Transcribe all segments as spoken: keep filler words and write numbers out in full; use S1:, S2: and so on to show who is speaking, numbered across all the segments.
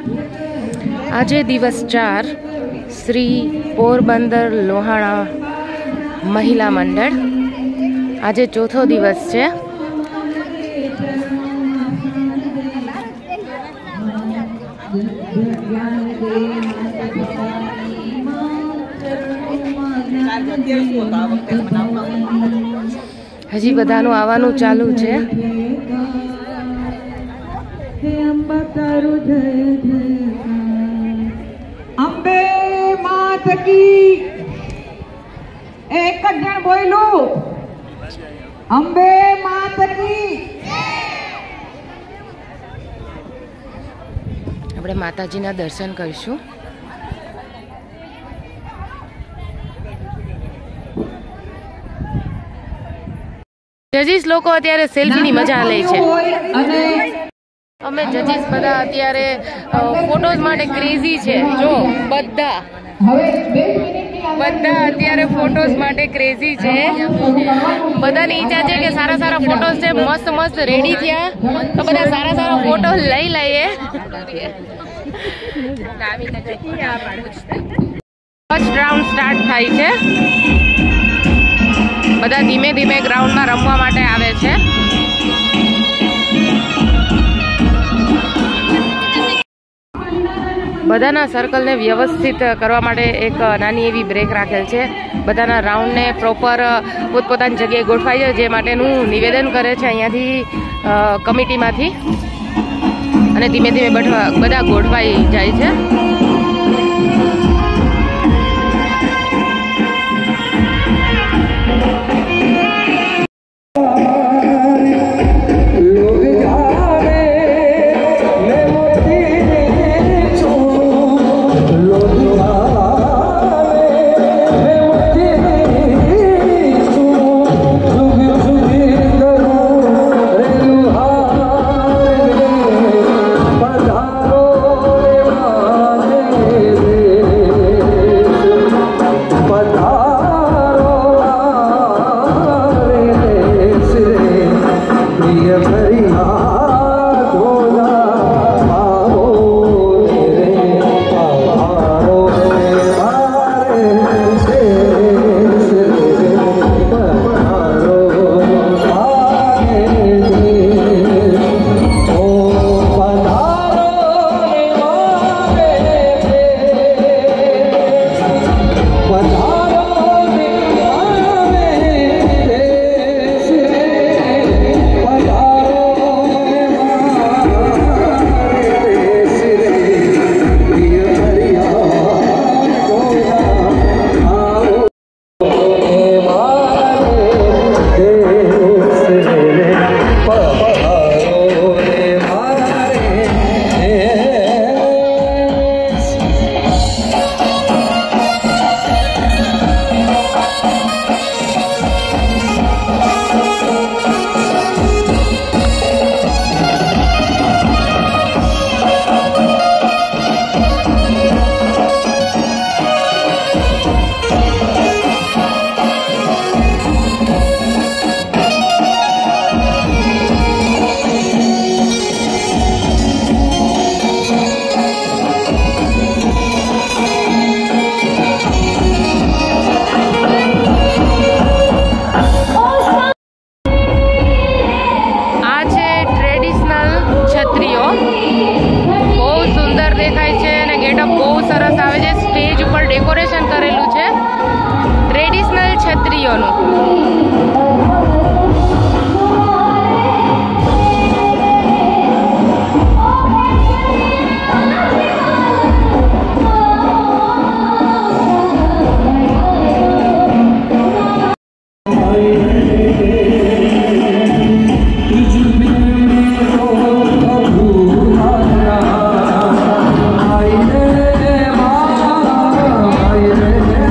S1: आज दिवस चार श्री पोरबंदर लोहाणा महिला मंडल आज चौथो दिवस है। हजी बधानु आवानु चालू है।
S2: अंबे मात की एक जन बोलू अंबे मात की।
S1: આપણે માતાજીના દર્શન કરીશું। જજીસ લોકો અત્યારે સેલ્ફીની મજા લે છે। અમે જજીસ બધા અત્યારે ફોટોઝ માટે ક્રેઝી છે। જો બધા બધા અત્યારે ફોટોઝ માટે ક્રેઝી છે। બધાની ઈચ્છા છે કે સારા સારા ફોટોઝ છે, મસ્ત મસ્ત રેડી થયા તો બધા સારા સારા ફોટો લઈ લઈએ। ફર્સ્ટ રાઉન્ડ સ્ટાર્ટ થાય છે। બધા ધીમે ધીમે ગ્રાઉન્ડમાં રમવા માટે આવે છે। બધાના સર્કલને વ્યવસ્થિત કરવા માટે એક નાની એવી બ્રેક રાખેલ છે। બધાના રાઉન્ડને પ્રોપર પોતપોતાની જગ્યાએ ગોઠવાય છે, જે માટેનું નિવેદન કરે છે અહીંયાથી કમિટીમાંથી, અને ધીમે ધીમે બધા ગોઠવાઈ જાય છે। डेकोरेशन करेलू है ट्रेडिशनल छत्रीओनु।
S2: Yeah.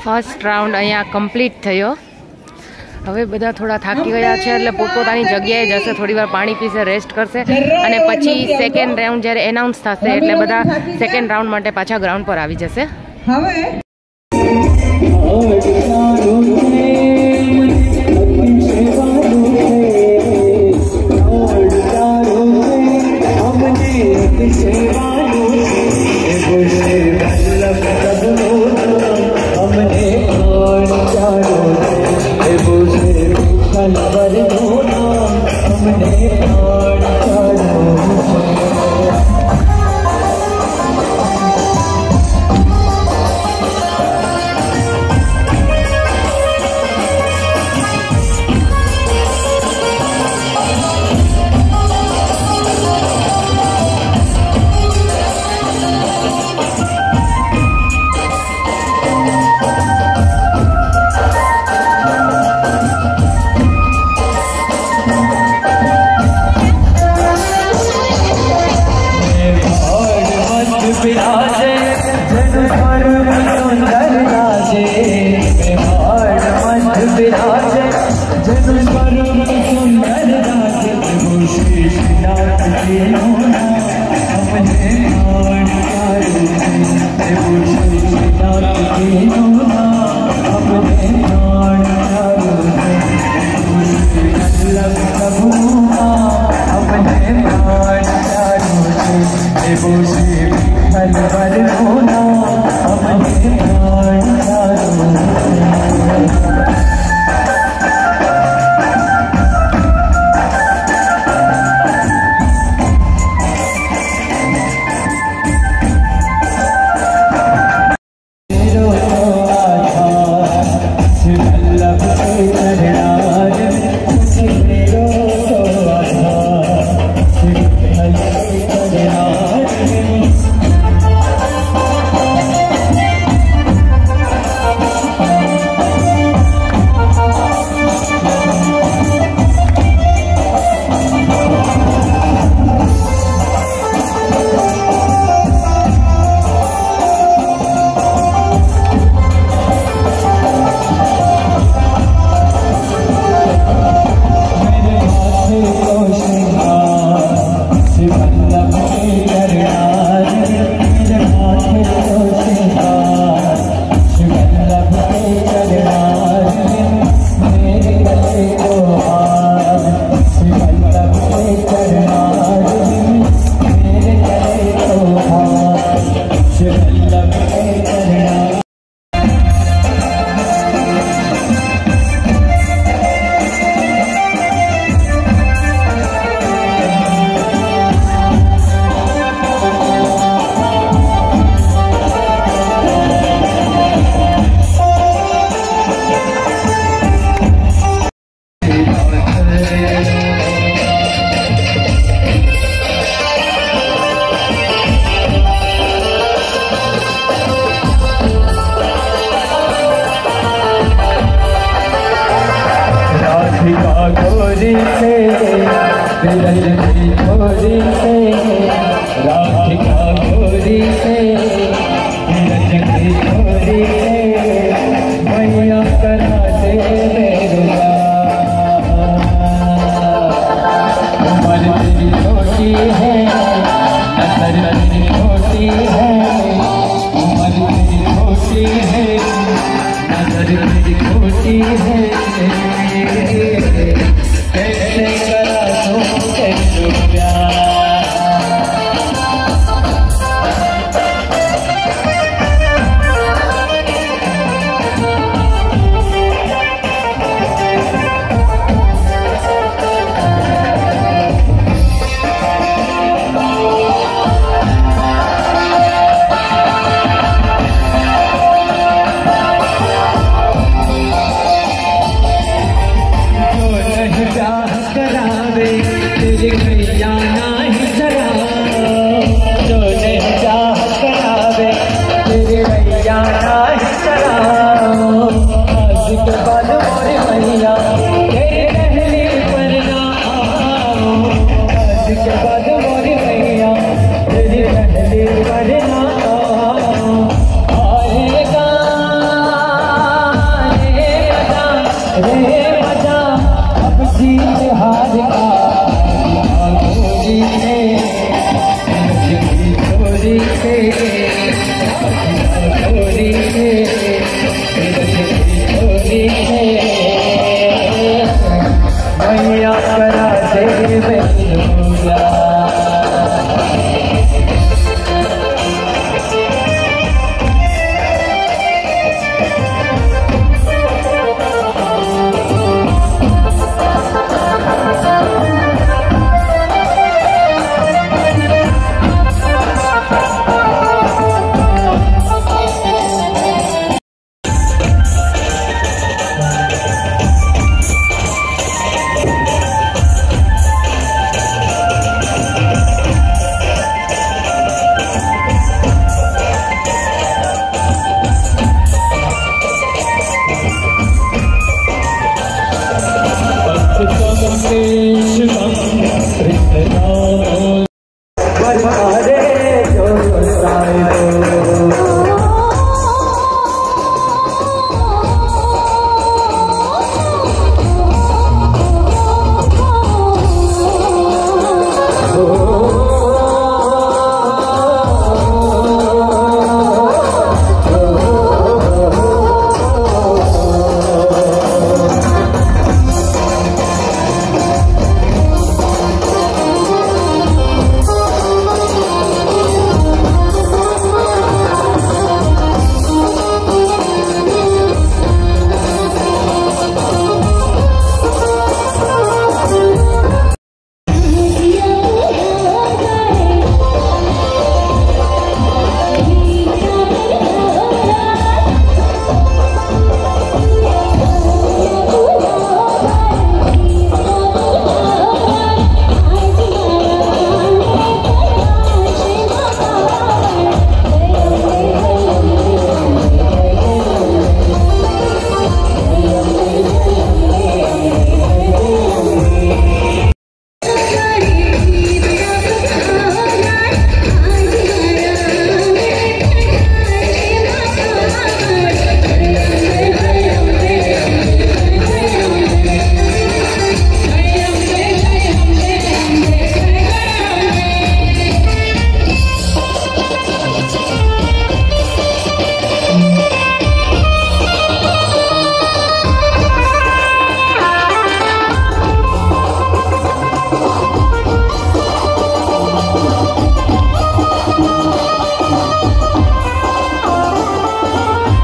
S1: ફર્સ્ટ રાઉન્ડ અહીંયા કમ્પ્લીટ થયો. હવે બધા થોડા થાકી ગયા છે એટલે પોતપોતાની જગ્યાએ જશે, થોડી વાર પાણી પીશે, રેસ્ટ કરશે અને પછી સેકન્ડ રાઉન્ડ જ્યારે એનાઉન્સ થશે એટલે બધા સેકન્ડ રાઉન્ડ માટે પાછા ગ્રાઉન્ડ પર આવી જશે.
S2: હવે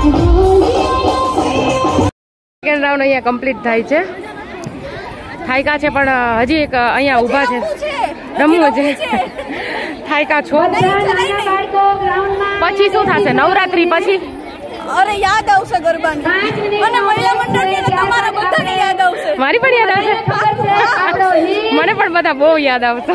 S1: સેકન્ડ રાઉન્ડ અહીંયા કમ્પ્લીટ થાય છે. થાયકા છે પણ હજી એક અહીંયા ઊભા છે, રમવું છે. થાયકા છો પછી શું થશે નવરાત્રી પછી?
S3: અરે યાદ આવશે ગરબાની અને મહિલા મંડળની તમારા બધાને યાદ આવશે.
S1: મારી પણ યાદ આવશે, મને પણ બધા બહુ યાદ આવશે.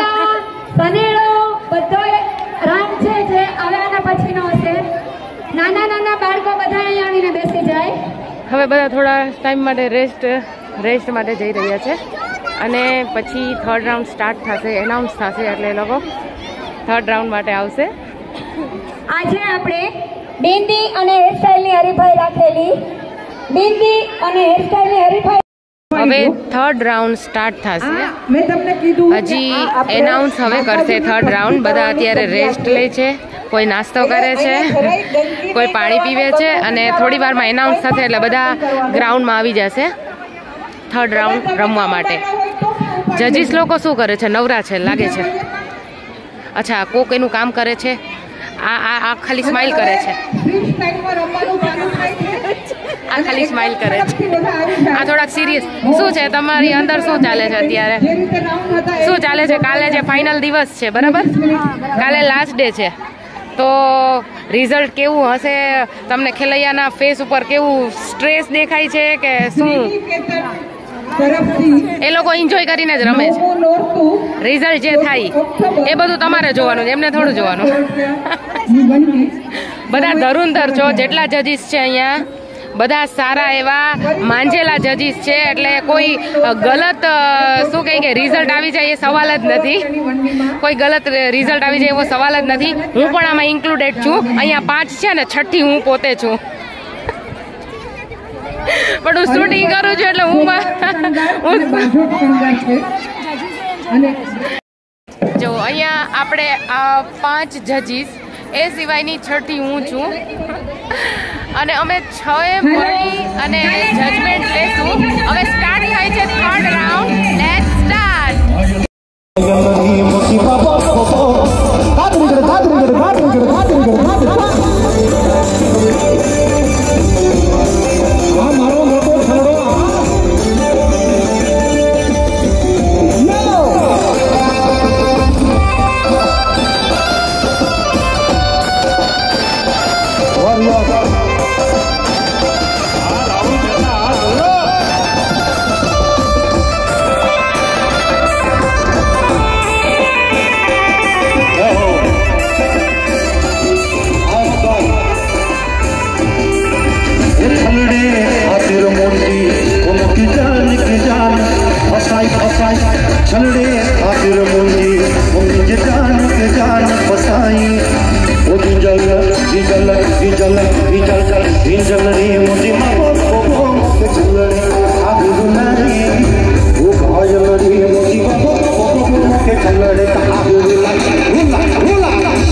S4: નાના નાના બાળકો બધા અહીંયા આવીને બેસી જાય.
S1: હવે બધા થોડા ટાઈમ માટે રેસ્ટ રેસ્ટ માટે જઈ રહ્યા છે અને પછી થર્ડ રાઉન્ડ સ્ટાર્ટ થશે, એનાઉન્સ થશે એટલે એ લોકો થર્ડ રાઉન્ડ માટે આવશે.
S4: આજે આપણે બિંદી અને હેરસ્ટાઈલની હરીફાઈ રાખેલી. બિંદી અને હેરસ્ટાઈલની હરીફાઈ
S1: હવે થર્ડ રાઉન્ડ સ્ટાર્ટ થશે.
S2: મેં તમને કીધું
S1: હજી એનાઉન્સ હવે કરશે થર્ડ રાઉન્ડ. બધા અત્યારે રેસ્ટ લે છે, કોઈ નાસ્તો કરે છે, કોઈ પાણી પીવે છે અને થોડી વારમાં એનાઉન્સ થશે એટલે બધા ગ્રાઉન્ડમાં આવી જશે થર્ડ રાઉન્ડ રમવા માટે. જજીસ લોકો શું કરે છે? નવરા છે લાગે છે. અચ્છા, કોક એનું કામ કરે છે. આ આ આ ખાલી સ્માઇલ કરે છે, આ ખાલી સ્માઇલ કરે છે. આ થોડાક સિરિયસ. શું છે તમારી અંદર શું ચાલે છે અત્યારે? શું ચાલે છે? કાલે જે ફાઇનલ દિવસ છે બરાબર, કાલે લાસ્ટ ડે છે, તો રિઝલ્ટ કેવું હશે? તમને ખેલૈયાના ફેસ ઉપર કેવું સ્ટ્રેસ દેખાય છે કે શું? એ લોકો એન્જોય કરીને જ રમે છે. રિઝલ્ટ જે થાય એ બધું તમારે જોવાનું છે, એમને થોડું જોવાનું. બધા ધરુંધર છો જેટલા જજીસ છે અહીંયા, બધા સારા એવા માંજેલા જજીસ છે એટલે કોઈ ગલત શું કહે કે રિઝલ્ટ આવી જાય એ સવાલ જ નથી. કોઈ ગલત રિઝલ્ટ આવી જાય એવો સવાલ જ નથી. હું પણ આમાં ઇન્ક્લુડેડ છું. અહીંયા પાંચ છે ને છઠ્ઠી હું પોતે છું, પણ હું શૂટિંગ કરું છું એટલે હું જો અહીંયા આપણે આ પાંચ જજીસ એ સિવાયની છઠ્ઠી હું છું અને અમે છ એ મળી અને જજમેન્ટ લેશું. હવે સ્ટાર્ટ થાય છે થર્ડ રાઉન્ડ. Let's start.
S5: छलड़े खातिर मुंजी मुंजी जान के जान फसाई ओ दिजल दिजल दिजल दिजल दिजल रे मुंजी मां को को छलड़े खातिर नहीं ओ घायल रे मुंजी मां को के छलड़े खातिर रुला रुला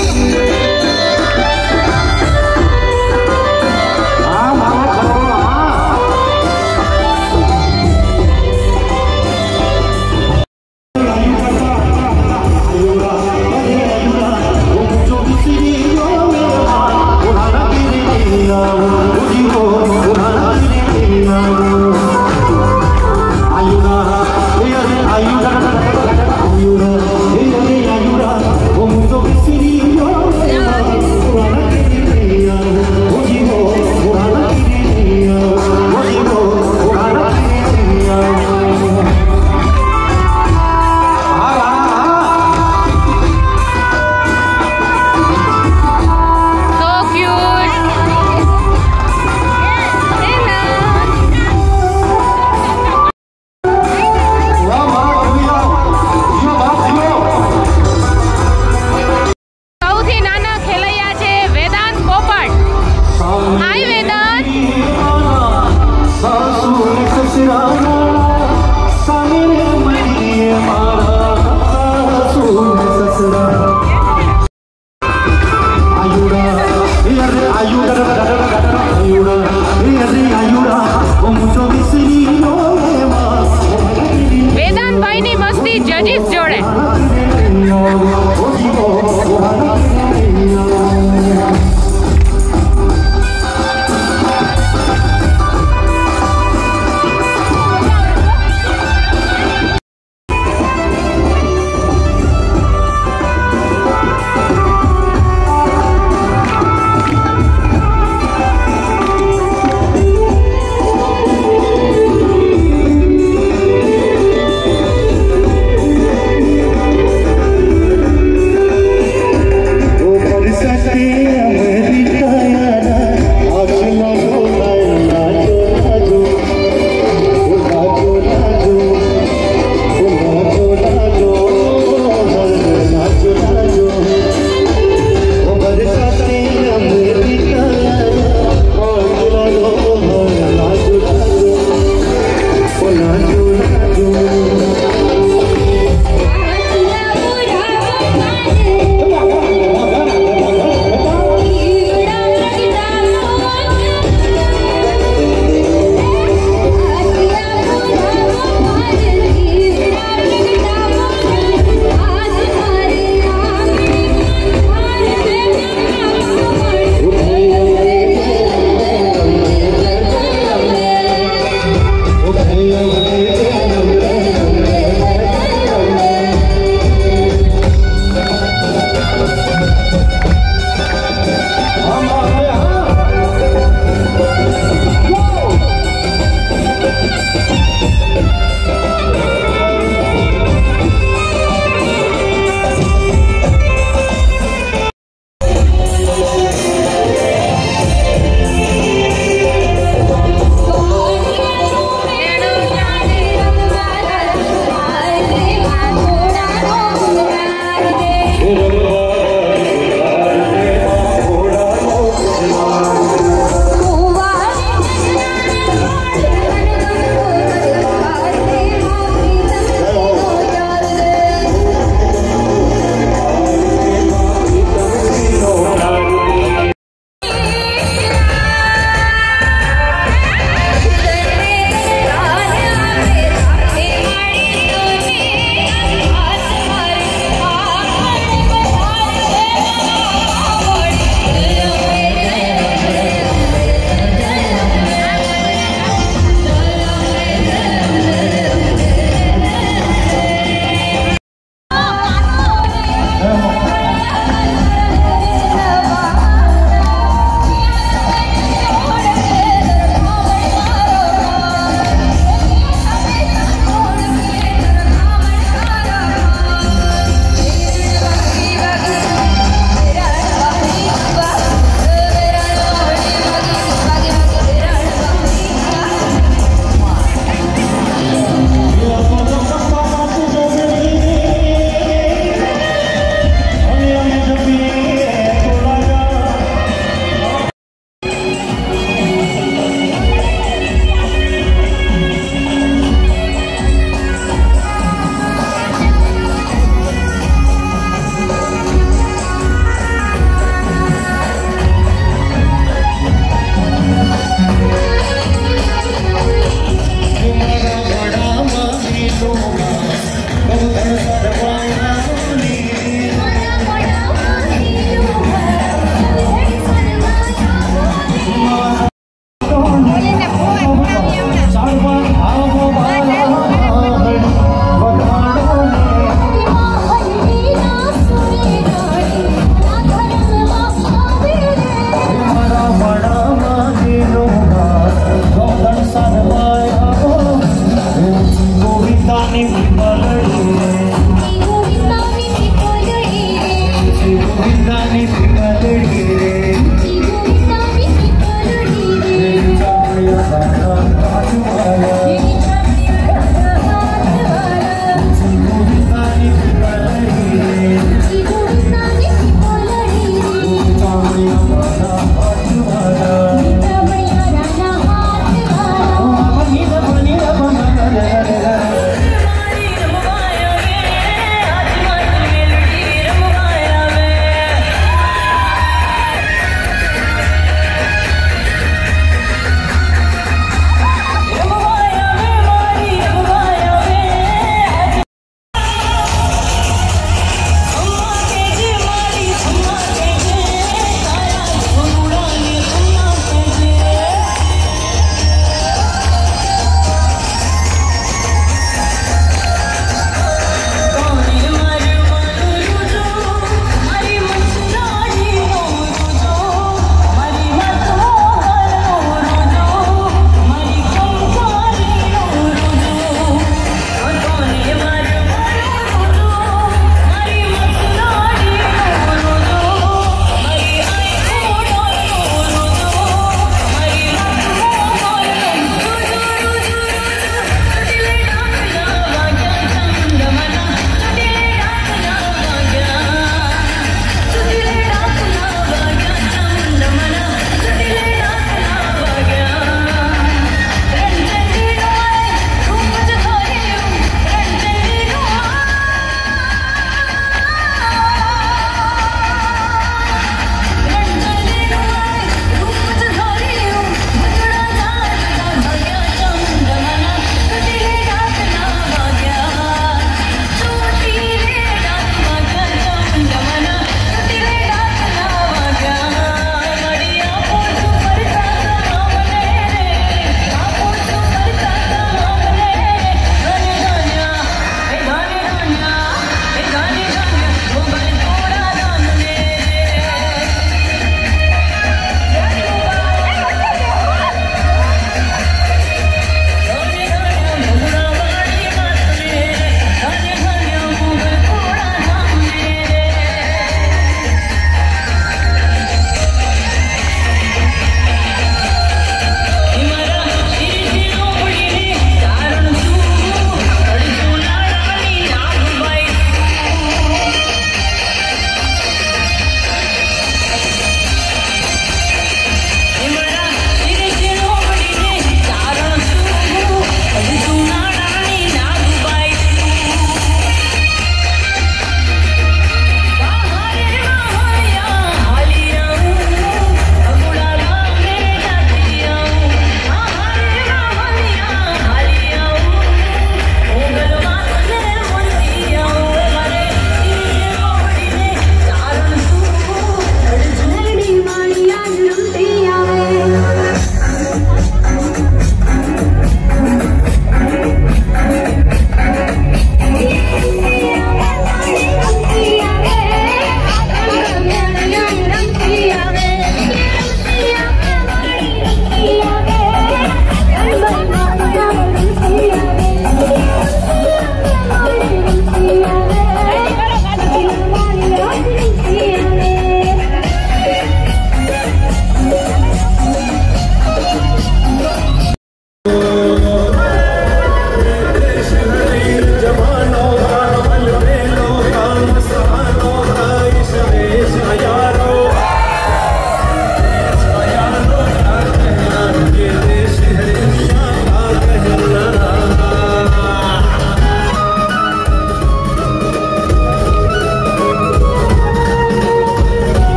S5: हां मां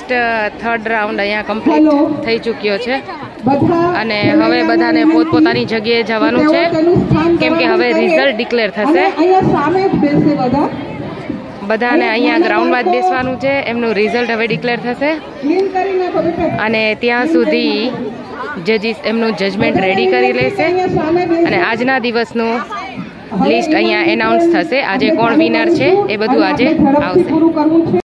S1: લાસ્ટ થર્ડ રાઉન્ડ અહીંયા કમ્પ્લીટ થઈ ચૂક્યો છે
S2: બધા
S1: અને હવે બધાને પોતપોતાની જગ્યાએ જવાનું છે કેમ કે હવે રિઝલ્ટ ડિક્લેર થશે.
S2: અહીંયા સામે જ બેસે બધા.
S1: બધાને અહીંયા ગ્રાઉન્ડમાં જ બેસવાનું છે. એમનું રિઝલ્ટ હવે ડિક્લેર થશે
S2: ક્લીન કરી નાખો બેટા.
S1: અને ત્યાં સુધી જજીસ એમનું જજમેન્ટ રેડી કરી લેશે અને આજના દિવસનું લિસ્ટ અહીંયા એનાઉન્સ થશે. આજે કોણ વિનર છે એ બધું આજે આવશે.
S2: પૂરું કરવું છે.